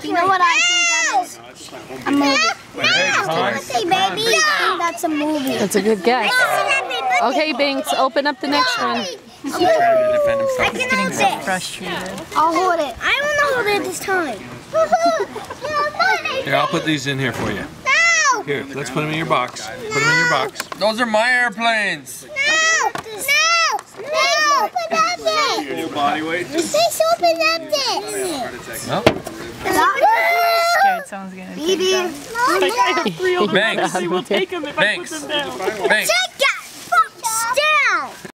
You know what I think that is? A movie. Baby. I think that's a movie. That's a good guess. Okay, Binks, open up the next one. He's trying to defend himself. He's getting so frustrated. I'll hold it. I want to hold it this time. Here, I'll put these in here for you. No! Here, let's put them in your box. Put them in your box. Those are my airplanes. No! Open up this! Your body weight. Please open up this! No? Scared someone's gonna take them. Banks. They will take them if I put Banks. them down. Banks.